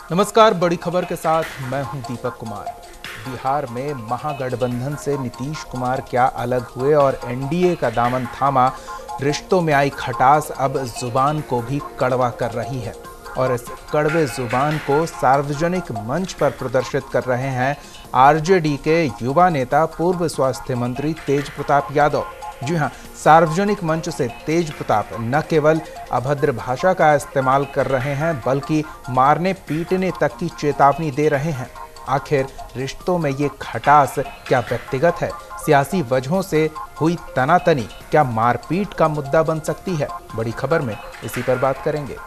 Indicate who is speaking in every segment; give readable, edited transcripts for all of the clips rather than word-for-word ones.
Speaker 1: नमस्कार, बड़ी खबर के साथ मैं हूं दीपक कुमार। बिहार में महागठबंधन से नीतीश कुमार क्या अलग हुए और एनडीए का दामन थामा। रिश्तों में आई खटास अब जुबान को भी कड़वा कर रही है और इस कड़वे जुबान को सार्वजनिक मंच पर प्रदर्शित कर रहे हैं आरजेडी के युवा नेता पूर्व स्वास्थ्य मंत्री तेजप्रताप यादव। जी हां, सार्वजनिक मंच से तेजप्रताप न केवल अभद्र भाषा का इस्तेमाल कर रहे हैं बल्कि मारने पीटने तक की चेतावनी दे रहे हैं। आखिर रिश्तों में ये खटास क्या व्यक्तिगत है, सियासी वजहों से हुई तनातनी क्या मारपीट का मुद्दा बन सकती है? बड़ी खबर में इसी पर बात करेंगे।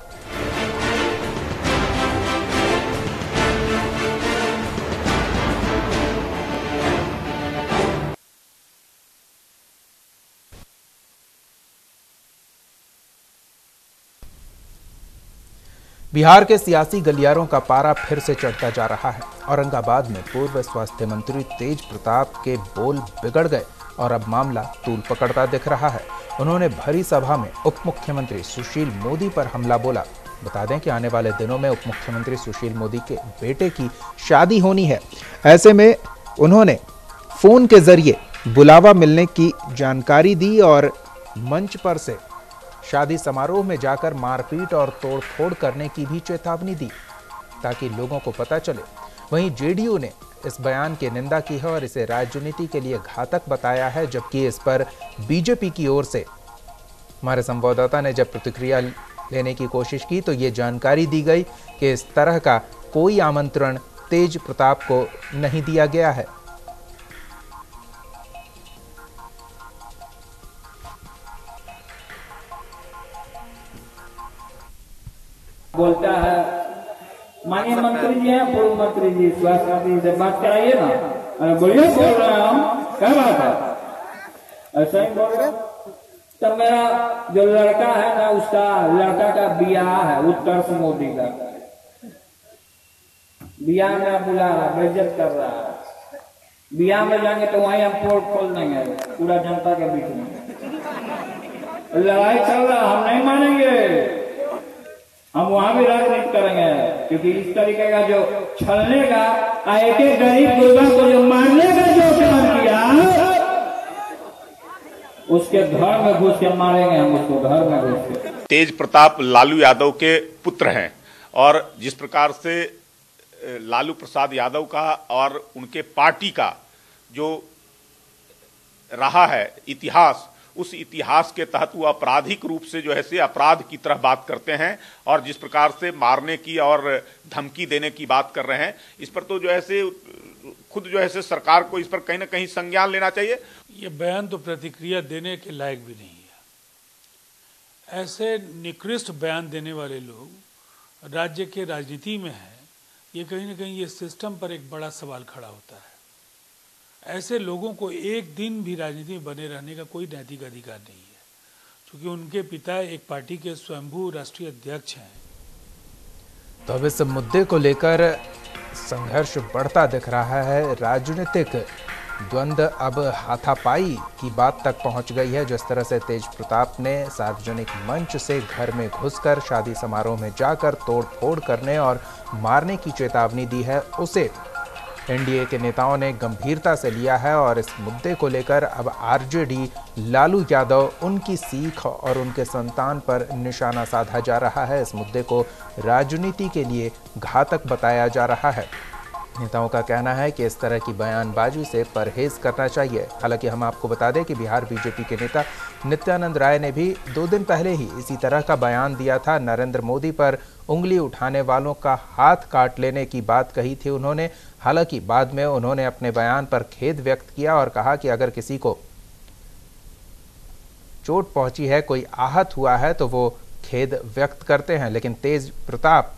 Speaker 1: बिहार के सियासी गलियारों का पारा फिर से चढ़ता जा रहा है। औरंगाबाद में पूर्व स्वास्थ्य मंत्री तेजप्रताप के बोल बिगड़ गए और अब मामला तूल पकड़ता दिख रहा है। उन्होंने भरी सभा में उप मुख्यमंत्री सुशील मोदी पर हमला बोला। बता दें कि आने वाले दिनों में उप मुख्यमंत्री सुशील मोदी के बेटे की शादी होनी है। ऐसे में उन्होंने फोन के जरिए बुलावा मिलने की जानकारी दी और मंच पर से शादी समारोह में जाकर मारपीट और तोड़फोड़ करने की भी चेतावनी दी ताकि लोगों को पता चले। वहीं जेडीयू ने इस बयान की निंदा की है और इसे राजनीति के लिए घातक बताया है, जबकि इस पर बीजेपी की ओर से हमारे संवाददाता ने जब प्रतिक्रिया लेने की कोशिश की तो ये जानकारी दी गई कि इस तरह का कोई आमंत्रण तेजप्रताप को नहीं दिया गया है।
Speaker 2: बोलता है माननीय मंत्री जी हैं, पूर्व मंत्री जी, स्वास्थ्य मंत्री से बात कराइए ना। अरे बढ़िया बोल रहे हैं हम, क्या बात है, ऐसा ही बोल रहे। तब मेरा जो लड़का है ना, उसका लड़का का ब्याह है उत्तर से मोदी का ब्याह में बुला रहा, बेइज्जत कर रहा है। ब्याह में जाएंगे तो वहीं हम पोर्ट खोल देंगे पूरा जनता के बीच में। लड़ाई चल रहा, हम नहीं मानेंगे, हम वहां भी राजनीति करेंगे, क्योंकि इस तरीके का जो छलने का, एक एक गरीब गुरबा को जो मारने का जो काम किया, उसके घर में घुस के मारेंगे हम उसको, घर में घुस के।
Speaker 3: तेजप्रताप लालू यादव के पुत्र हैं और जिस प्रकार से लालू प्रसाद यादव का और उनके पार्टी का जो रहा है इतिहास, उस इतिहास के तहत वो आपराधिक रूप से जो है से अपराध की तरह बात करते हैं और जिस प्रकार से मारने की और धमकी देने की बात कर रहे हैं, इस पर तो जो है से खुद जो है से सरकार को इस पर कहीं ना कहीं संज्ञान लेना चाहिए।
Speaker 4: ये बयान तो प्रतिक्रिया देने के लायक भी नहीं है। ऐसे निकृष्ट बयान देने वाले लोग राज्य के राजनीति में है, ये कहीं ना कहीं ये सिस्टम पर एक बड़ा सवाल खड़ा होता है। ऐसे लोगों को एक दिन भी राजनीति में बने रहने का कोई नैतिक अधिकार नहीं है, क्योंकि उनके पिता एक पार्टी के स्वयंभू राष्ट्रीय अध्यक्ष हैं।
Speaker 1: तो अब इस मुद्दे को लेकर संघर्ष बढ़ता दिख रहा है। राजनीतिक द्वंद्व अब हाथापाई की बात तक पहुंच गई है। जिस तरह से तेजप्रताप ने सार्वजनिक मंच से घर में घुसकर शादी समारोह में जाकर तोड़फोड़ करने और मारने की चेतावनी दी है, उसे एनडीए के नेताओं ने गंभीरता से लिया है और इस मुद्दे को लेकर अब आरजेडी लालू यादव, उनकी सीख और उनके संतान पर निशाना साधा जा रहा है। इस मुद्दे को राजनीति के लिए घातक बताया जा रहा है। नेताओं का कहना है कि इस तरह की बयानबाजी से परहेज करना चाहिए। हालांकि हम आपको बता दें कि बिहार बीजेपी के नेता नित्यानंद राय ने भी 2 दिन पहले ही इसी तरह का बयान दिया था। नरेंद्र मोदी पर उंगली उठाने वालों का हाथ काट लेने की बात कही थी उन्होंने। हालांकि बाद में उन्होंने अपने बयान पर खेद व्यक्त किया और कहा कि अगर किसी को चोट पहुंची है, कोई आहत हुआ है तो वो खेद व्यक्त करते हैं। लेकिन तेजप्रताप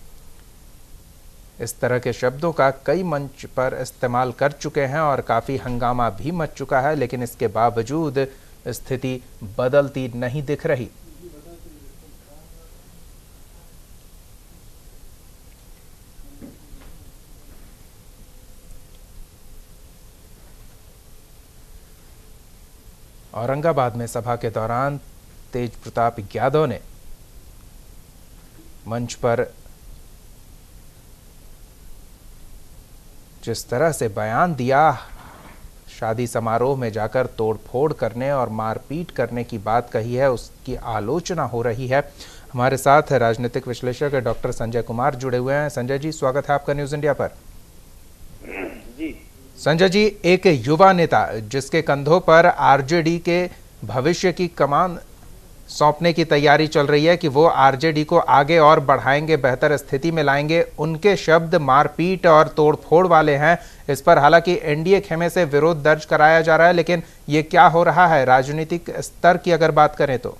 Speaker 1: इस तरह के शब्दों का कई मंच पर इस्तेमाल कर चुके हैं और काफ़ी हंगामा भी मच चुका है, लेकिन इसके बावजूद स्थिति बदलती नहीं दिख रही। औरंगाबाद में सभा के दौरान तेजप्रताप यादव ने मंच पर जिस तरह से बयान दिया, शादी समारोह में जाकर तोड़फोड़ करने और मारपीट करने की बात कही है, उसकी आलोचना हो रही है। हमारे साथ राजनीतिक विश्लेषक डॉक्टर संजय कुमार जुड़े हुए हैं। संजय जी, स्वागत है आपका न्यूज़ इंडिया पर।
Speaker 5: जी
Speaker 1: संजय जी, एक युवा नेता जिसके कंधों पर आरजेडी के भविष्य की कमान सौंपने की तैयारी चल रही है कि वो आरजेडी को आगे और बढ़ाएंगे, बेहतर स्थिति में लाएंगे, उनके शब्द मारपीट और तोड़फोड़ वाले हैं। इस पर हालांकि एनडीए खेमे से विरोध दर्ज कराया जा रहा है, लेकिन ये क्या हो रहा है राजनीतिक स्तर की अगर बात करें तो?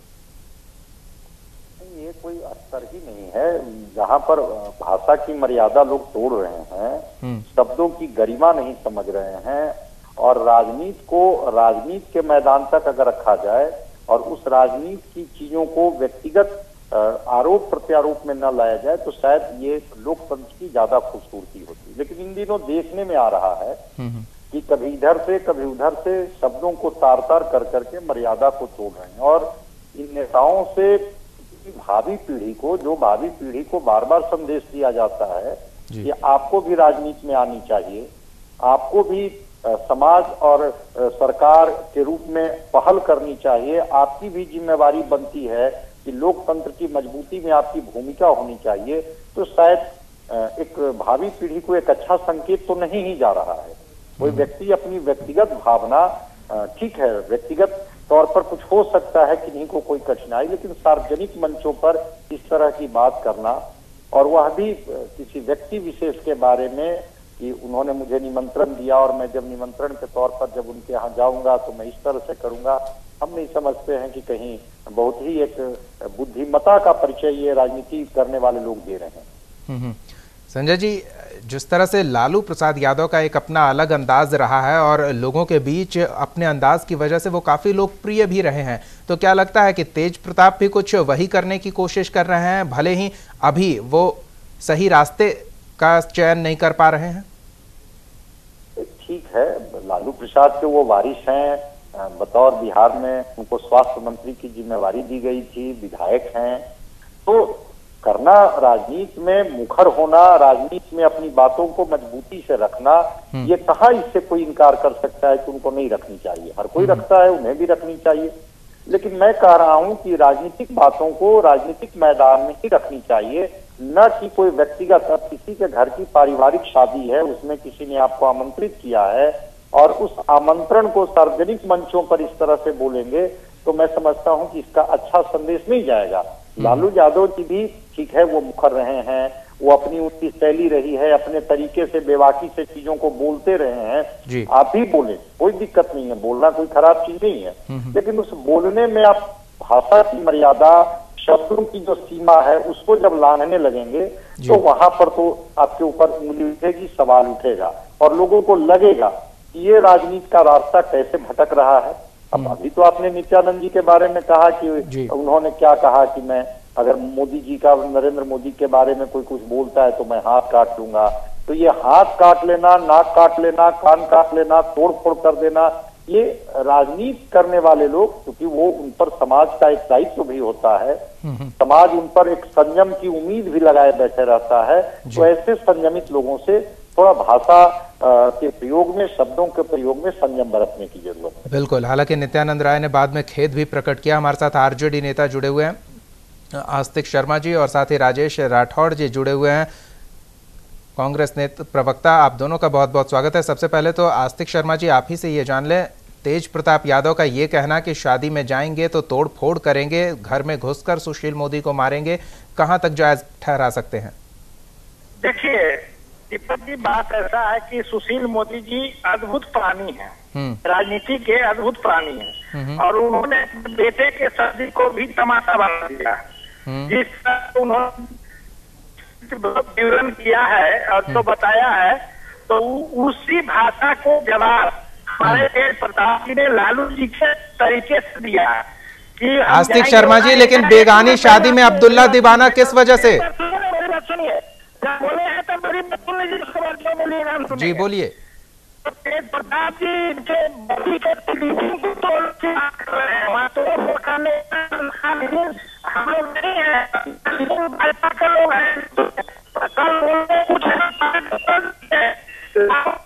Speaker 5: ये कोई स्तर ही नहीं है जहां पर भाषा की मर्यादा लोग तोड़ रहे हैं, शब्दों की गरिमा नहीं समझ रहे हैं, और राजनीति के मैदान तक अगर रखा जाए और उस राजनीति की चीजों को व्यक्तिगत आरोप प्रत्यारोप में न लाया जाए तो शायद ये लोकतंत्र की ज्यादा खूबसूरती होती। लेकिन इन दिनों देखने में आ रहा है कि कभी इधर से कभी उधर से शब्दों को तार तार कर करके मर्यादा को तोड़ रहे हैं, और इन नेताओं से भावी पीढ़ी को बार बार संदेश दिया जाता है कि आपको भी राजनीति में आनी चाहिए, आपको भी समाज और सरकार के रूप में पहल करनी चाहिए, आपकी भी जिम्मेवारी बनती है कि लोकतंत्र की मजबूती में आपकी भूमिका होनी चाहिए। तो शायद एक भावी पीढ़ी को एक अच्छा संकेत तो नहीं ही जा रहा है। कोई व्यक्ति अपनी व्यक्तिगत भावना, ठीक है व्यक्तिगत तौर पर कुछ हो सकता है किन्हीं को कोई कठिनाई, लेकिन सार्वजनिक मंचों पर इस तरह की बात करना, और वह भी किसी व्यक्ति विशेष के बारे में कि उन्होंने मुझे निमंत्रण दिया और मैं जब निमंत्रण के तौर पर जब उनके यहाँ जाऊंगा तो मैं इस तरह से करूंगा, हम नहीं समझते हैं कि कहीं बहुत ही एक बुद्धिमत्ता का परिचय ये राजनीति करने वाले लोग दे रहे हैं।
Speaker 1: संजय जी, जिस तरह से लालू प्रसाद यादव का एक अपना अलग अंदाज रहा है और लोगों के बीच अपने अंदाज की वजह से वो काफी लोकप्रिय भी रहे हैं, तो क्या लगता है कि तेज प्रताप भी कुछ वही करने की कोशिश कर रहे हैं, भले ही अभी वो सही रास्ते का चयन नहीं कर पा रहे हैं?
Speaker 5: ठीक है, लालू प्रसाद के वो वारिस हैं, बतौर बिहार में उनको स्वास्थ्य मंत्री की जिम्मेवारी दी गई थी, विधायक हैं, तो करना राजनीति में मुखर होना, राजनीति में अपनी बातों को मजबूती से रखना, ये कहाँ इससे कोई इनकार कर सकता है कि उनको नहीं रखनी चाहिए। हर कोई रखता है, उन्हें भी रखनी चाहिए। लेकिन मैं कह रहा हूं कि राजनीतिक बातों को राजनीतिक मैदान में ही रखनी चाहिए, न कि कोई व्यक्तिगत, किसी के घर की पारिवारिक शादी है, उसमें किसी ने आपको आमंत्रित किया है और उस आमंत्रण को सार्वजनिक मंचों पर इस तरह से बोलेंगे तो मैं समझता हूं कि इसका अच्छा संदेश नहीं जाएगा। लालू यादव जी भी ठीक है, वो मुखर रहे हैं, वो अपनी उनकी शैली रही है, अपने तरीके से बेबाकी से चीजों को बोलते रहे हैं। आप भी बोले, कोई दिक्कत नहीं है, बोलना कोई खराब चीज नहीं है, लेकिन उस बोलने में आप भाषा की मर्यादा, शब्दों की जो सीमा है उसको जब लांघने लगेंगे तो वहां पर तो आपके ऊपर उंगली उठेगी, सवाल उठेगा और लोगों को लगेगा कि ये राजनीति का रास्ता कैसे भटक रहा है। अब अभी तो आपने नित्यानंद जी के बारे में कहा कि उन्होंने क्या कहा कि मैं अगर मोदी जी का, नरेंद्र मोदी के बारे में कोई कुछ बोलता है तो मैं हाथ काट लूंगा। तो ये हाथ काट लेना, नाक काट लेना, कान काट लेना, तोड़ फोड़ कर देना, ये राजनीति करने वाले लोग, क्योंकि वो उन पर समाज का एक दायित्व भी होता है, समाज उन पर एक संयम की उम्मीद भी लगाए बैठे रहता है, तो ऐसे संयमित लोगों से थोड़ा भाषा के प्रयोग में, शब्दों के प्रयोग में संयम बरतने की जरूरत है।
Speaker 1: बिल्कुल। हालांकि नित्यानंद राय ने बाद में खेद भी प्रकट किया। हमारे साथ आरजेडी नेता जुड़े हुए हैं, आस्तिक शर्मा जी, और साथ ही राजेश राठौड़ जी जुड़े हुए हैं, कांग्रेस नेता प्रवक्ता। आप दोनों का बहुत बहुत स्वागत है। सबसे पहले तो आस्तिक शर्मा जी, आप ही से ये जान लें, तेज प्रताप यादव का ये कहना कि शादी में जाएंगे तो तोड़ फोड़ करेंगे, घर में घुसकर सुशील मोदी को मारेंगे, कहां तक जायज ठहरा सकते हैं?
Speaker 6: देखिए दीपक जी, बात ऐसा है कि सुशील मोदी जी अद्भुत प्राणी हैं, राजनीति के अद्भुत प्राणी हैं, और उन्होंने बेटे के शादी को भी तमाशा बना दिया। जिस तरह उन्होंने विवरण किया है और तो बताया है, तो उसी भाषा को जवाब हमारे तेज प्रताप जी ने लालू जी के तरीके से दिया कि
Speaker 1: आस्तिक शर्मा जी, लेकिन बेगानी शादी में अब्दुल्ला दीवाना किस वजह से?
Speaker 6: सुनिए, बोले हैं तो मेरी सुन लीजिए, उसके बाद जो बोलिए नाम सुनिए।
Speaker 1: जी बोलिए।
Speaker 6: तेज प्रताप जी के बॉडी के को तोड़ के कर रहे हैं, वहाँ तो हम लोग नहीं है, भाजपा के लोग हैं, कल बोलते कुछ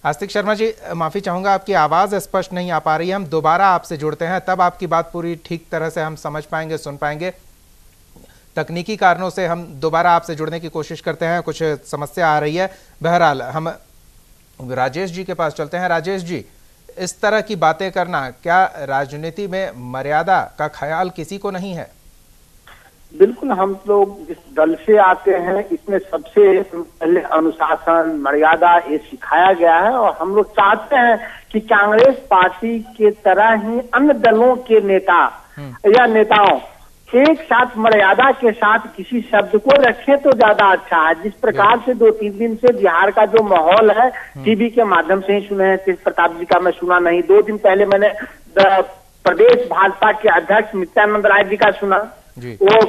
Speaker 1: आस्तिक शर्मा जी, माफी चाहूंगा, आपकी आवाज स्पष्ट नहीं आ पा रही है। हम दोबारा आपसे जुड़ते हैं, तब आपकी बात पूरी ठीक तरह से हम समझ पाएंगे, सुन पाएंगे। तकनीकी कारणों से हम दोबारा आपसे जुड़ने की कोशिश करते हैं, कुछ समस्या आ रही है। बहरहाल हम राजेश जी के पास चलते हैं। राजेश जी, इस तरह की बातें करना, क्या राजनीति में मर्यादा का ख्याल किसी को नहीं है?
Speaker 6: बिल्कुल, हम लोग जिस दल से आते हैं इसमें सबसे पहले अनुशासन, मर्यादा ये सिखाया गया है और हम लोग चाहते हैं कि कांग्रेस पार्टी के तरह ही अन्य दलों के नेता या नेताओं एक साथ मर्यादा के साथ किसी शब्द को रखे तो ज्यादा अच्छा है। जिस प्रकार से 2-3 दिन से बिहार का जो माहौल है, टीवी के माध्यम से ही सुने हैं, तेजप्रताप जी का मैं सुना नहीं। 2 दिन पहले मैंने प्रदेश भाजपा के अध्यक्ष नित्यानंद राय जी का सुना। वो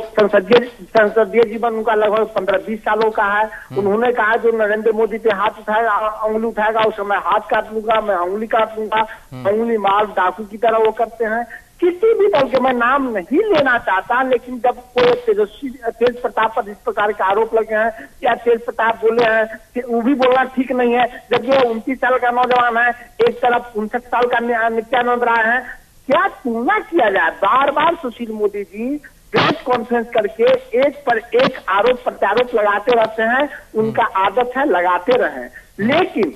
Speaker 6: संसदीय जीवन उनका लगभग 15-20 सालों का है। उन्होंने कहा जो नरेंद्र मोदी पे हाथ उठाएगा, उंगली उठाएगा, उस समय हाथ काट लूंगा, मैं उंगली काट लूंगा। उंगली मार डाकू की तरह वो करते हैं। किसी भी दल के मैं नाम नहीं लेना चाहता, लेकिन जब कोई तेजप्रताप पर इस प्रकार के आरोप लगे हैं या तेजप्रताप बोले हैं कि वो भी बोलना ठीक नहीं है, जबकि 29 साल का नौजवान है, एक तरफ 59 साल का नित्यानंद राय है। क्या तुलना किया जाए? बार बार सुशील मोदी जी प्रेस कॉन्फ्रेंस करके एक पर एक आरोप प्रत्यारोप लगाते रहते हैं। उनका आदत है लगाते रहे, लेकिन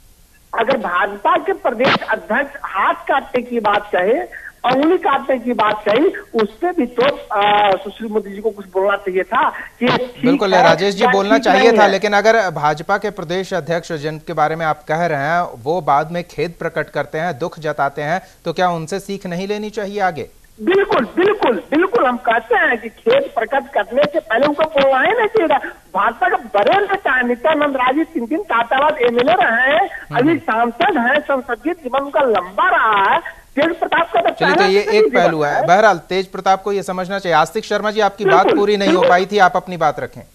Speaker 6: अगर भाजपा के प्रदेश अध्यक्ष हाथ काटने की बात कहे, उंगली काटने की बात कही, उससे भी तो सुशील मोदी जी को कुछ बोलना चाहिए था कि
Speaker 1: बिल्कुल राजेश जी, बोलना चाहिए था। लेकिन अगर भाजपा के प्रदेश अध्यक्ष जिनके बारे में आप कह रहे हैं वो बाद में खेद प्रकट करते हैं, दुख जताते हैं, तो क्या उनसे सीख नहीं लेनी चाहिए आगे?
Speaker 6: बिल्कुल बिल्कुल बिल्कुल, हम कहते हैं कि खेद प्रकट करने से पहले उनको बोलना ही नहीं चाहिए। भाजपा के बड़े नेता नित्यानंद राय जी 3 काटाबाद एमएलए रहे हैं, अभी सांसद हैं, संसदीय जीवन उनका लंबा रहा है। तेजप्रताप का
Speaker 1: चलिए, तो ये एक पहलू है। बहरहाल तेजप्रताप को ये समझना चाहिए। आस्तिक शर्मा जी, आपकी बात पूरी नहीं हो पाई थी, आप अपनी बात रखें।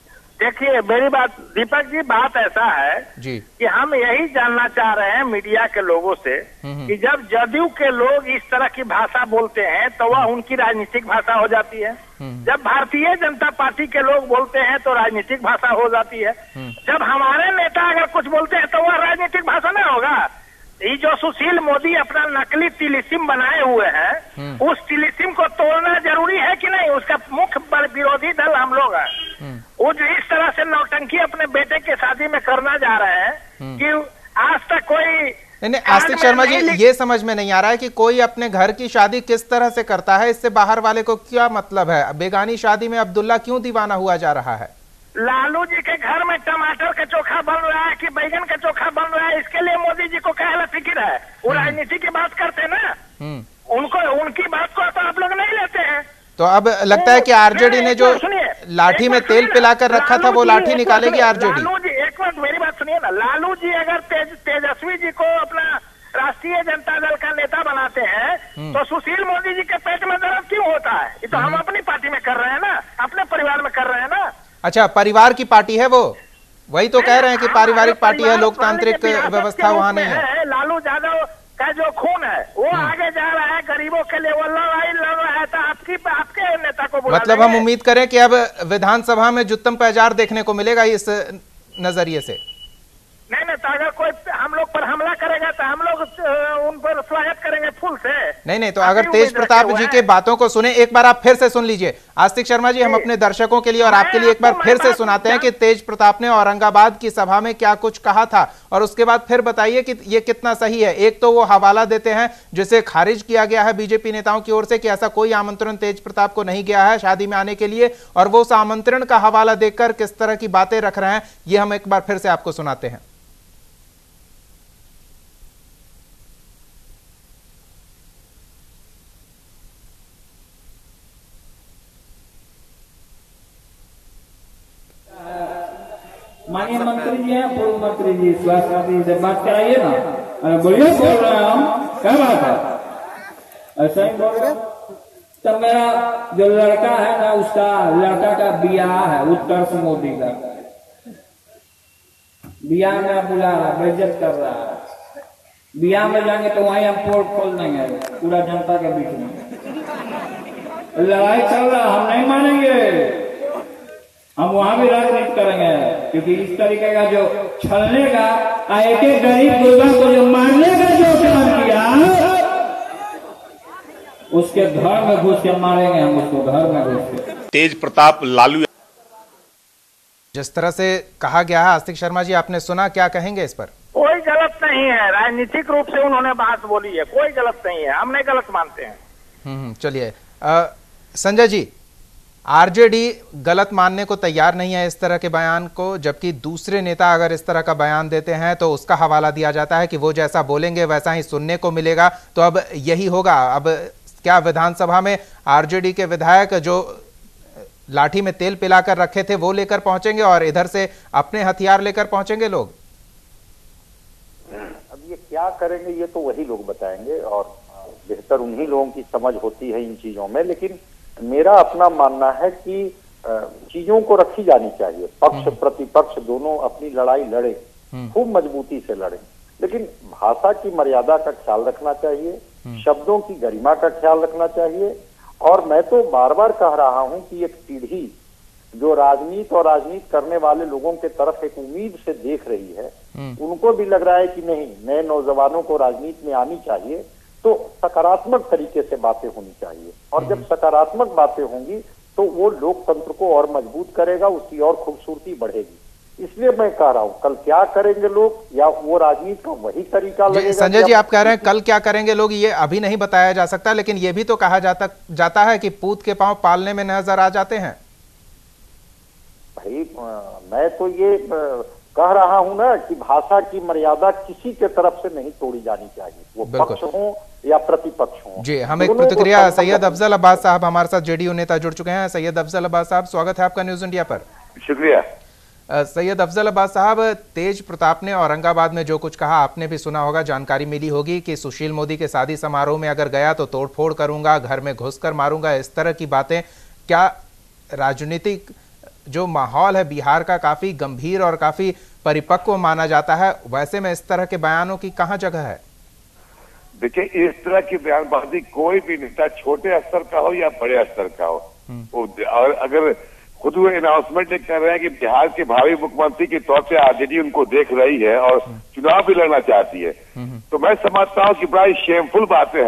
Speaker 6: देखिए मेरी बात, दीपक जी, बात ऐसा है
Speaker 1: जी
Speaker 6: कि हम यही जानना चाह रहे हैं मीडिया के लोगों से कि जब जदयू के लोग इस तरह की भाषा बोलते हैं तो वह उनकी राजनीतिक भाषा हो जाती है। जब भारतीय जनता पार्टी के लोग बोलते हैं तो राजनीतिक भाषा हो जाती है। जब हमारे नेता अगर कुछ बोलते हैं तो वह राजनीतिक भाषा नहीं होगा। ये जो सुशील मोदी अपना नकली तिलिस्म बनाए हुए हैं, उस तिलिस्म को तोड़ना जरूरी है कि नहीं? उसका मुख्य विरोधी दल हम लोग हैं। वो जो इस तरह से नौटंकी अपने बेटे के शादी में करना जा रहे हैं कि आज तक कोई
Speaker 1: नहीं, आस्तिक शर्मा जी, ये समझ में नहीं आ रहा है कि कोई अपने घर की शादी किस तरह से करता है, इससे बाहर वाले को क्या मतलब है? बेगानी शादी में अब्दुल्ला क्यों दीवाना हुआ जा रहा है?
Speaker 6: लालू जी के घर में टमाटर का चोखा बन रहा है कि बैगन का चोखा बन रहा है, इसके लिए मोदी जी को क्या फिक्र है? वो राजनीति की बात करते हैं ना, उनको उनकी बात को तो आप लोग नहीं लेते हैं।
Speaker 1: तो अब लगता है कि आरजेडी ने जो लाठी में तेल पिलाकर रखा था वो लाठी निकालेगी आरजेडी।
Speaker 6: लालू जी, एक मिनट मेरी बात सुनिए ना। लालू जी अगर तेजस्वी जी को अपना राष्ट्रीय जनता दल का नेता बनाते हैं तो सुशील मोदी जी के पेट में दर्द क्यों होता है? ये तो हम अपनी पार्टी में कर रहे हैं ना, अपने परिवार में कर रहे हैं ना।
Speaker 1: अच्छा, परिवार की पार्टी है वो? वही तो कह रहे हैं कि पारिवारिक पार्टी है, लोकतांत्रिक व्यवस्था वहाँ नहीं है।
Speaker 6: लालू यादव का जो खून है वो आगे जा रहा है, गरीबों के लिए वो लड़ाई लड़ रहा है, तो आपके नेता को
Speaker 1: मतलब हम उम्मीद करें कि अब विधानसभा में जुत्तम पैजार देखने को मिलेगा इस नजरिए से?
Speaker 6: नहीं, तो अगर कोई हम लोग पर हमला करेगा तो हम लोग उन पर स्वागत करेंगे फूल से।
Speaker 1: नहीं, तो अगर तेजप्रताप जी के बातों को सुने, एक बार आप फिर से सुन लीजिए। आस्तिक शर्मा जी, हम अपने दर्शकों के लिए और आपके लिए एक बार फिर से सुनाते हैं कि तेजप्रताप ने औरंगाबाद की सभा में क्या कुछ कहा था, और उसके बाद फिर बताइए कि ये कितना सही है। एक तो वो हवाला देते हैं जिसे खारिज किया गया है बीजेपी नेताओं की ओर से कि ऐसा कोई आमंत्रण तेजप्रताप को नहीं गया है शादी में आने के लिए, और वो उस आमंत्रण का हवाला देकर किस तरह की बातें रख रहे हैं, ये हम एक बार फिर से आपको सुनाते हैं।
Speaker 2: माननीय मंत्री जी हैं, पूर्व मंत्री जी, स्वास्थ्य मंत्री से बात कराइए ना। बढ़िया बोल रहे हैं हम, क्या बात है? ऐसा ही बोल रहे। तब मेरा जो लड़का है ना, उसका लड़का का ब्याह है उत्कर्ष मोदी का। ब्याह में बुला रहा, बेइज्जत कर रहा है। ब्याह में जाएंगे तो वहीं हम पोर्ट खोल देंगे पूरा जनता के बीच में। लड़ाई चल रहा, हम नहीं मानेंगे। हम वहां भी राजनीति करेंगे, क्योंकि इस तरीके का जो छलने का एक एक गरीब गुरबा को जो मारने का जो काम किया, उसके घर में घुस के मारेंगे हम उसको, घर में घुस के।
Speaker 3: तेज प्रताप लालू,
Speaker 1: जिस तरह से कहा गया है, आस्तिक शर्मा जी आपने सुना, क्या कहेंगे इस पर?
Speaker 6: कोई गलत नहीं है, राजनीतिक रूप से उन्होंने बात बोली है, कोई गलत नहीं है, हम नहीं गलत मानते हैं।
Speaker 1: चलिए संजय जी, आरजेडी गलत मानने को तैयार नहीं है इस तरह के बयान को, जबकि दूसरे नेता अगर इस तरह का बयान देते हैं तो उसका हवाला दिया जाता है कि वो जैसा बोलेंगे वैसा ही सुनने को मिलेगा। तो अब यही होगा, अब क्या विधानसभा में आरजेडी के विधायक जो लाठी में तेल पिलाकर रखे थे वो लेकर पहुंचेंगे और इधर से अपने हथियार लेकर पहुंचेंगे लोग?
Speaker 5: अब ये क्या करेंगे ये तो वही लोग बताएंगे और बेहतर उन्हीं लोगों की समझ होती है इन चीजों में। लेकिन मेरा अपना मानना है कि चीजों को रखी जानी चाहिए, पक्ष प्रतिपक्ष दोनों अपनी लड़ाई लड़े, खूब मजबूती से लड़े, लेकिन भाषा की मर्यादा का ख्याल रखना चाहिए, शब्दों की गरिमा का ख्याल रखना चाहिए। और मैं तो बार बार कह रहा हूं कि एक पीढ़ी जो राजनीति और राजनीति करने वाले लोगों के तरफ एक उम्मीद से देख रही है, उनको भी लग रहा है कि नहीं, नए नौजवानों को राजनीति में आनी चाहिए, तो सकारात्मक तरीके से बातें होनी चाहिए। और जब सकारात्मक बातें होंगी तो वो लोकतंत्र को और मजबूत करेगा, उसकी और खूबसूरती बढ़ेगी। इसलिए मैं कह रहा हूं, कल क्या करेंगे लोग, या वो राजनीति का वही तरीका लगेगा।
Speaker 1: संजय जी, आप कह रहे हैं कल क्या करेंगे लोग, ये अभी नहीं बताया जा सकता, लेकिन ये भी तो कहा जाता है कि पूत के पांव पालने में नजर आ जाते हैं।
Speaker 5: भाई मैं तो ये कह रहा हूं ना कि भाषा की मर्यादा किसी के तरफ से नहीं तोड़ी जानी चाहिए, वो पक्ष हो या प्रतिपक्ष हो। जी, हम एक
Speaker 1: प्रतिक्रिया, सैयद अफजल अब्बास साहब हमारे साथ जेडीयू नेता जुड़ चुके हैं। सैयद अफजल अब्बास साहब, स्वागत है आपका न्यूज इंडिया पर।
Speaker 7: शुक्रिया।
Speaker 1: सैयद अफजल अब्बास साहब, तेज प्रताप ने औरंगाबाद में जो कुछ कहा आपने भी सुना होगा, जानकारी मिली होगी कि सुशील मोदी के शादी समारोह में अगर गया तो तोड़फोड़ करूंगा, घर में घुसकर मारूंगा, इस तरह की बातें। क्या राजनीतिक जो माहौल है बिहार का काफी गंभीर और काफी परिपक्व माना जाता है, वैसे में इस तरह के बयानों की कहाँ जगह है?
Speaker 7: देखिए, इस तरह की बयानबाजी कोई भी नेता छोटे स्तर का हो या बड़े स्तर का हो, और अगर खुद वो अनाउंसमेंट कर रहे हैं कि बिहार के भावी मुख्यमंत्री के तौर से आरजेडी उनको देख रही है और चुनाव भी लड़ना चाहती है, तो मैं समझता हूँ कि बड़ा ही शेमफुल बातें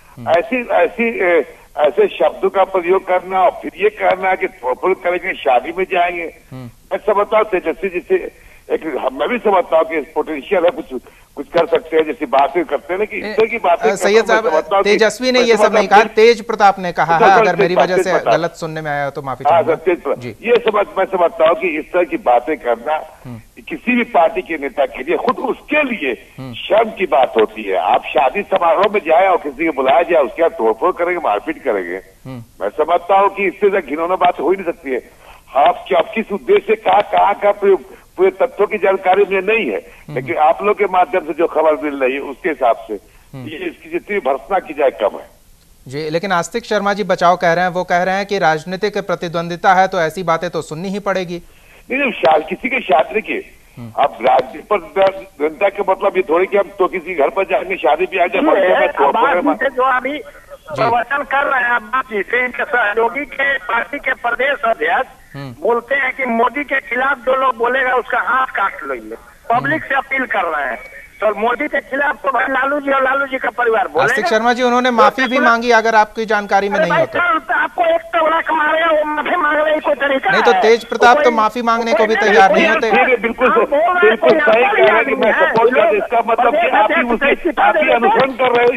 Speaker 7: हैं। ऐसे शब्दों का प्रयोग करना और फिर ये कहना कि तोड़फोड़ करेंगे, शादी में जाएंगे। मैं समझता हूँ तेजस्वी जिसे मैं भी समझता हूँ कि पोटेंशियल है, कुछ कर सकते हैं, जैसी बातें करते हैं ना कि इस तरह की बातें।
Speaker 1: सैयद साहब, तेजस्वी ने ये सब नहीं कहा, तेज प्रताप ने कहा है। अगर मेरी वजह से गलत सुनने में आया तो माफी चाहूंगा।
Speaker 7: मैं समझता हूँ कि इस तरह की बातें करना किसी भी पार्टी के नेता के लिए, खुद उसके लिए शर्म की बात होती है। आप शादी समारोह में जाए और किसी को बुलाया जाए, उसके बाद तोड़फोड़ करेंगे, मारपीट करेंगे, मैं समझता हूँ कि इससे ज्यादा घिनौना बात हो ही नहीं सकती है। आप किस उद्देश्य से कहाँ का पूरे तथ्यों की जानकारी मुझे नहीं है, लेकिन आप लोग के माध्यम से जो खबर मिल रही है उसके हिसाब से ये इसकी जितनी भर्त्सना की जाए कम है
Speaker 1: जी। लेकिन आस्तिक शर्मा जी बचाव कह रहे हैं, वो कह रहे हैं कि राजनीतिक प्रतिद्वंदिता है तो ऐसी बातें तो सुननी ही पड़ेगी।
Speaker 7: नहीं, किसी के शादी के अब राजनीति पर जनता के मतलब ये थोड़ी कि हम तो किसी घर पर जाएंगे, शादी भी आ जाए।
Speaker 6: जो अभी प्रवचन कर रहे हैं बातचीत, इनके सहयोगी के पार्टी के प्रदेश अध्यक्ष बोलते हैं कि मोदी के खिलाफ जो लोग बोलेगा उसका हाथ काट लो, पब्लिक से अपील कर रहे हैं। तो मोदी के खिलाफ तो भाई लालू जी और लालू जी का परिवार बोलेगा।
Speaker 1: आस्तिक शर्मा जी, उन्होंने माफी भी मांगी, अगर आपकी जानकारी में नहीं होता।
Speaker 6: आपको एक टोला मारेगा, वो माफी मांगने को तरीका
Speaker 1: नहीं, तो तेज प्रताप तो माफी मांगने को भी तैयार नहीं होते।
Speaker 7: बिल्कुल सही कह रहा है कि मैं सपोर्ट कर, इसका मतलब कि आप ही अनुसरण कर रहे हो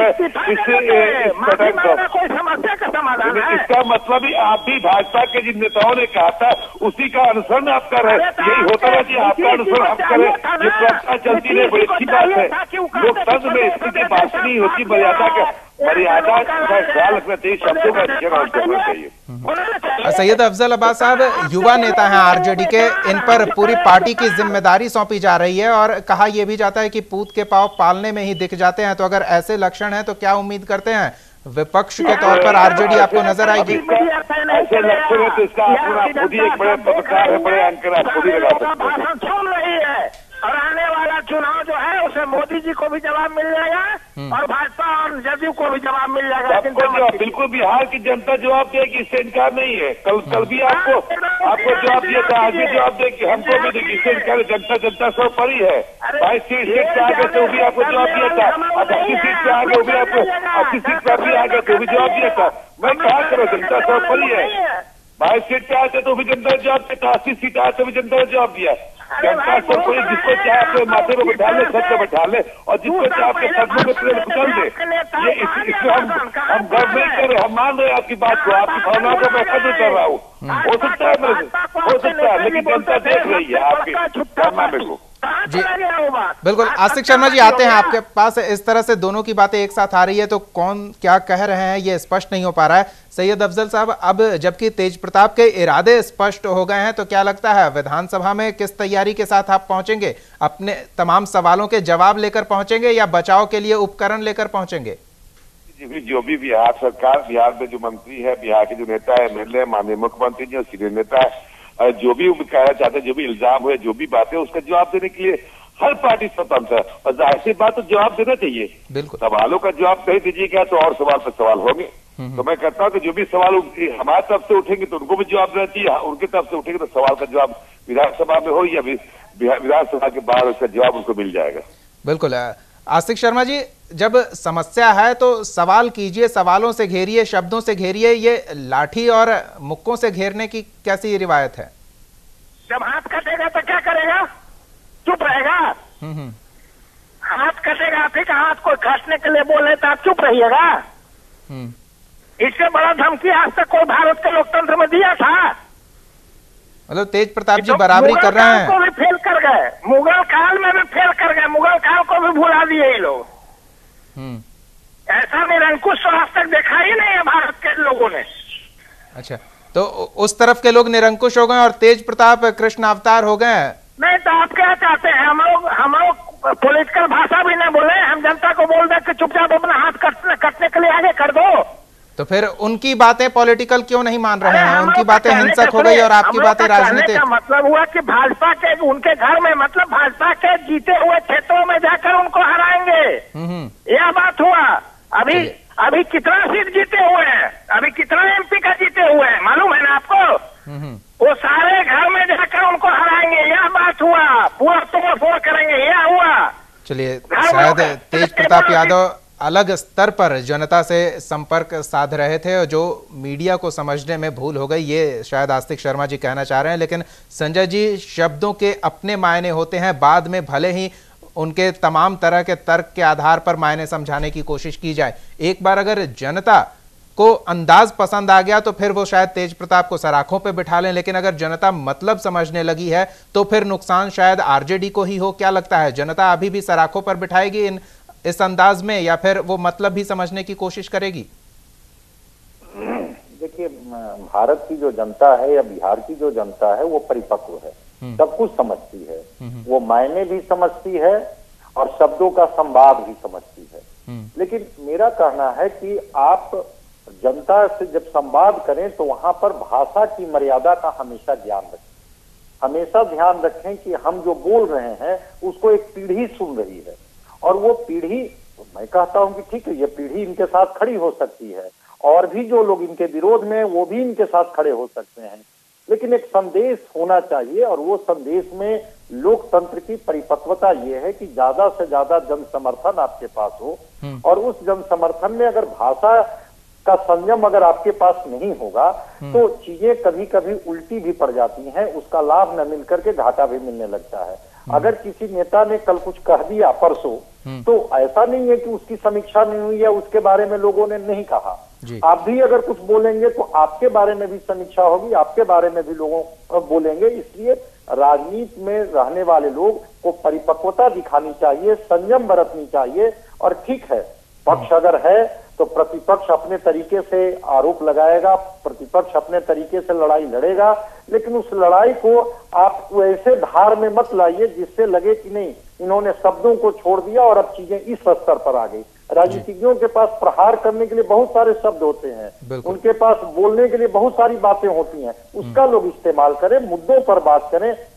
Speaker 6: कोई समस्या का समाधान है।
Speaker 7: इसका मतलब ही आप भी भाजपा के जिन नेताओं ने कहा था उसी का अनुसरण आप कर रहे हैं। यही होता है कि आपका अनुसरण आप करें, ये प्रक्रिया चलती रहे, बड़ी अच्छी बात है। लोकतंत्र में स्थिति बात नहीं होती, मर्यादा का ख्याल रखना चाहिए, शब्दों का इस्तेमाल करना चाहिए।
Speaker 1: सैयद अफजल अब्बास साहब युवा नेता हैं आरजेडी के, इन पर पूरी पार्टी की जिम्मेदारी सौंपी जा रही है और कहा यह भी जाता है कि पूत के पांव पालने में ही दिख जाते हैं। तो अगर ऐसे लक्षण हैं तो क्या उम्मीद करते हैं विपक्ष के तौर पर आरजेडी आपको नजर आएगी?
Speaker 7: ऐसे लक्षण है तो इसका खुद ही एक बड़े पत्रकार है, बड़े एंकर आप खुद ही लगा सकते हैं।
Speaker 6: और आने वाला चुनाव जो है उसे मोदी जी को भी जवाब मिल जाएगा और भाजपा और जदयू को भी जवाब मिल जाएगा।
Speaker 7: बिल्कुल बिहार की जनता जवाब देगी, इससे इनकार नहीं है। कल भी आपको जवाब दिया था, आज भी जवाब देगी, हमको भी देगी, इससे इनकार। जनता सब परी है। 22 सीट से आ गए तो भी आपको जवाब दिया था, 80 सीट से आ गए भी आपको 80 सीट पर भी आ गए तो भी जवाब दिया था। मैं कहा करो, जनता सब परी है। 22 सीट पे आते तो भी जनता ने जवाब दिया था, 80 सीट आए तो भी जनता ने जवाब दिया। जनता सब कोई जिसको चाहे अपने माथे पे बैठा ले, सर पे बैठा ले, और जिसको चाहे अपने कदमों में प्रेम उछल दे। ये इसमें हम गर्व नहीं कर रहे, हम मान रहे हैं आपकी बात को, आपकी भावनाओं को मैं कदर कर रहा हूँ। हो सकता है मेरे से, हो सकता है, लेकिन जनता देख रही है आपके कारनामे को।
Speaker 1: जी बिल्कुल। आस्तिक शर्मा जी आते हैं आपके पास। इस तरह से दोनों की बातें एक साथ आ रही है तो कौन क्या कह रहे हैं ये स्पष्ट नहीं हो पा रहा है। सैयद अफजल साहब, अब जबकि तेजप्रताप के इरादे स्पष्ट हो गए हैं तो क्या लगता है विधानसभा में किस तैयारी के साथ आप पहुंचेंगे? अपने तमाम सवालों के जवाब लेकर पहुंचेंगे या बचाव के लिए उपकरण लेकर पहुंचेंगे?
Speaker 7: जो भी बिहार सरकार, बिहार में जो मंत्री है, बिहार के जो नेता है, एमएलए, माननीय मुख्यमंत्री जी और सीनियर नेता है, जो भी कहना चाहते हैं, जो भी इल्जाम हुए, जो भी बातें, उसका जवाब देने के लिए हर पार्टी स्वतंत्र है। और जाहिर सी बात तो जवाब देना चाहिए।
Speaker 1: बिल्कुल।
Speaker 7: सवालों का जवाब नहीं दीजिएगा तो और सवाल पर सवाल होंगे। तो मैं कहता हूँ कि जो भी सवाल हमारी तरफ से उठेंगे तो उनको भी जवाब देना चाहिए, उनकी तरफ से उठेंगे तो सवाल का जवाब विधानसभा में हो या विधानसभा के बाहर उसका जवाब उनको मिल जाएगा।
Speaker 1: बिल्कुल। आस्तिक शर्मा जी, जब समस्या है तो सवाल कीजिए, सवालों से घेरिए, शब्दों से घेरिए। ये लाठी और मुक्कों से घेरने की कैसी रिवायत है?
Speaker 6: जब हाथ कटेगा तो क्या करेगा? चुप रहेगा? हाथ कटेगा, ठीक है, हाथ को काटने के लिए बोले तो आप चुप रहिएगा? इससे बड़ा धमकी आज तक कोई भारत के लोकतंत्र में दिया था?
Speaker 1: मतलब तेजप्रताप जी बराबरी कर रहे हैं।
Speaker 6: को भी फेल कर गए, मुगल काल में भी फेल कर गए, मुगल काल को भी भुला दिए ये लोग। ऐसा निरंकुश आज तक देखा ही नहीं है भारत के लोगों ने।
Speaker 1: अच्छा, तो उस तरफ के लोग निरंकुश हो गए और तेजप्रताप कृष्ण अवतार हो गए?
Speaker 6: नहीं तो आप क्या चाहते हैं? हम लोग पॉलिटिकल भाषा भी नहीं बोले, हम जनता को बोल दे कि चुपचाप अपना हाथ कटने के लिए आगे कर दो।
Speaker 1: तो फिर उनकी बातें पॉलिटिकल क्यों नहीं मान रहे हैं? उनकी बातें हिंसक हो गई और आपकी बातें राजनीतिक।
Speaker 6: मतलब हुआ कि भाजपा के उनके घर में, मतलब भाजपा के जीते हुए क्षेत्रों में जाकर उनको हराएंगे, यह बात हुआ। अभी कितना सीट जीते हुए हैं, अभी कितना एमपी का जीते हुए हैं मालूम है ना आपको? वो सारे घर में जाकर उनको हराएंगे, यह बात हुआ। पूरा तोड़ करेंगे, यह हुआ।
Speaker 1: चलिए, शायद तेजप्रताप यादव अलग स्तर पर जनता से संपर्क साध रहे थे और जो मीडिया को समझने में भूल हो गई, ये शायद आस्तिक शर्मा जी कहना चाह रहे हैं। लेकिन संजय जी, शब्दों के अपने मायने होते हैं, बाद में भले ही उनके तमाम तरह के तर्क के आधार पर मायने समझाने की कोशिश की जाए। एक बार अगर जनता को अंदाज पसंद आ गया तो फिर वो शायद तेजप्रताप को सराखों पे बिठा लें, लेकिन अगर जनता मतलब समझने लगी है तो फिर नुकसान शायद आरजेडी को ही हो। क्या लगता है, जनता अभी भी सराखों पर बिठाएगी इस अंदाज में, या फिर वो मतलब भी समझने की कोशिश करेगी?
Speaker 5: देखिए, भारत की जो जनता है या बिहार की जो जनता है वो परिपक्व है, सब कुछ समझती है, वो मायने भी समझती है और शब्दों का संवाद भी समझती है। लेकिन मेरा कहना है कि आप जनता से जब संवाद करें तो वहां पर भाषा की मर्यादा का हमेशा ध्यान रखें। हमेशा ध्यान रखें कि हम जो बोल रहे हैं उसको एक पीढ़ी सुन रही है, और वो पीढ़ी, मैं कहता हूं कि ठीक है, ये पीढ़ी इनके साथ खड़ी हो सकती है, और भी जो लोग इनके विरोध में वो भी इनके साथ खड़े हो सकते हैं, लेकिन एक संदेश होना चाहिए। और वो संदेश में लोकतंत्र की परिपक्वता ये है कि ज्यादा से ज्यादा जन समर्थन आपके पास हो, और उस जन समर्थन में अगर भाषा का संयम अगर आपके पास नहीं होगा तो चीजें कभी कभी उल्टी भी पड़ जाती हैं, उसका लाभ न मिलकर के घाटा भी मिलने लगता है। अगर किसी नेता ने कल कुछ कह दिया परसों, तो ऐसा नहीं है कि उसकी समीक्षा नहीं हुई या उसके बारे में लोगों ने नहीं कहा। आप भी अगर कुछ बोलेंगे तो आपके बारे में भी समीक्षा होगी, आपके बारे में भी लोगों बोलेंगे। इसलिए राजनीति में रहने वाले लोग को परिपक्वता दिखानी चाहिए, संयम बरतनी चाहिए। और ठीक है, पक्ष अगर है तो प्रतिपक्ष अपने तरीके से आरोप लगाएगा, प्रतिपक्ष अपने तरीके से लड़ाई लड़ेगा, लेकिन उस लड़ाई को आप ऐसे धार में मत लाइए जिससे लगे कि नहीं, इन्होंने शब्दों को छोड़ दिया और अब चीजें इस स्तर पर आ गई। राजनीतिज्ञों के पास प्रहार करने के लिए बहुत सारे शब्द होते हैं, उनके पास बोलने के लिए बहुत सारी बातें होती हैं, उसका लोग इस्तेमाल करें, मुद्दों पर बात करें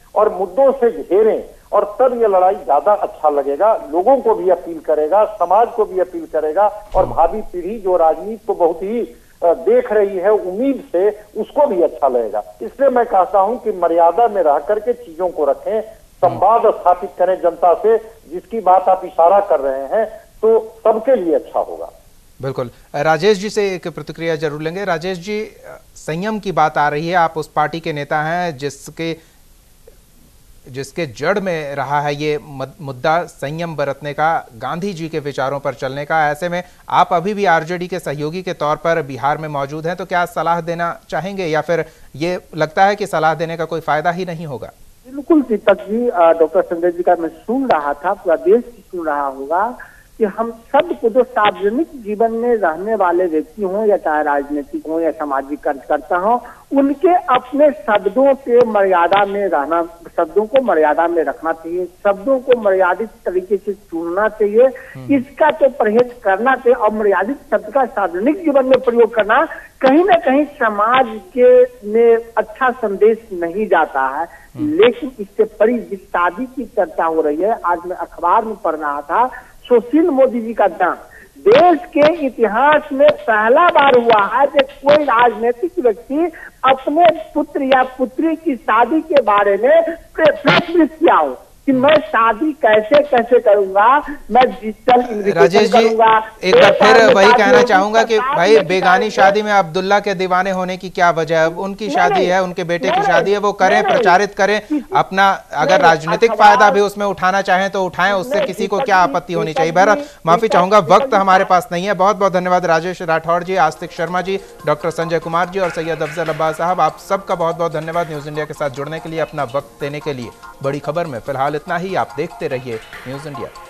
Speaker 5: और मुद्दों से घेरें, और तब ये लड़ाई ज्यादा अच्छा लगेगा, लोगों को भी अपील करेगा, समाज को भी अपील करेगा, और भावी पीढ़ी जो राजनीति को बहुत ही देख रही है उम्मीद से, उसको भी अच्छा लगेगा। इसलिए मैं कहता हूं कि मर्यादा में रह करके चीजों को रखें, संवाद स्थापित करें जनता से, जिसकी बात आप इशारा कर रहे हैं, तो सबके लिए अच्छा होगा।
Speaker 1: बिल्कुल। राजेश जी से एक प्रतिक्रिया जरूर लेंगे। राजेश जी, संयम की बात आ रही है, आप उस पार्टी के नेता हैं जिसके जड़ में रहा है ये मुद्दा संयम बरतने का, गांधी जी के विचारों पर चलने का। ऐसे में आप अभी भी आरजेडी के सहयोगी के तौर पर बिहार में मौजूद हैं, तो क्या सलाह देना चाहेंगे, या फिर ये लगता है कि सलाह देने का कोई फायदा ही नहीं होगा?
Speaker 8: बिल्कुल दीपक जी, डॉक्टर संजय जी का मैं सुन रहा था, पूरा देश सुन रहा होगा कि हम सब को जो सार्वजनिक जीवन में रहने वाले व्यक्ति हों, या चाहे राजनीतिक हों या सामाजिक कार्यकर्ता हों, उनके अपने शब्दों के मर्यादा में रहना, शब्दों को मर्यादा में रखना चाहिए, शब्दों को मर्यादित तरीके से चुनना चाहिए, इसका तो परहेज करना चाहिए। और मर्यादित शब्द का सार्वजनिक जीवन में प्रयोग करना कहीं ना कहीं समाज के में अच्छा संदेश नहीं जाता है। लेकिन इससे बड़ी विस्तारी की चर्चा हो रही है। आज मैं अखबार में पढ़ रहा था, सुशील मोदी जी का नाम देश के इतिहास में पहला बार हुआ है कि कोई राजनीतिक व्यक्ति अपने पुत्र या पुत्री की शादी के बारे में प्रश्न किया हो कि मैं शादी कैसे कैसे करूंगा, मैं डिजिटल
Speaker 1: राजेश जी, एक बार फिर वही कहना चाहूंगा कि भाई बेगानी शादी में अब्दुल्ला के दीवाने होने की क्या वजह है? अब उनकी शादी है, उनके बेटे की शादी है, वो करें, प्रचारित करें अपना, अगर राजनीतिक फायदा भी उसमें उठाना चाहें तो उठाएं, उससे किसी को क्या आपत्ति होनी चाहिए। बहरहाल माफी चाहूंगा, वक्त हमारे पास नहीं है। बहुत बहुत धन्यवाद राजेश राठौड़ जी, आस्तिक शर्मा जी, डॉक्टर संजय कुमार जी और सैयद अफजल अब्बास साहब, आप सबका बहुत बहुत धन्यवाद न्यूज इंडिया के साथ जुड़ने के लिए, अपना वक्त देने के लिए। बड़ी खबर में फिलहाल इतना ही। आप देखते रहिए न्यूज इंडिया।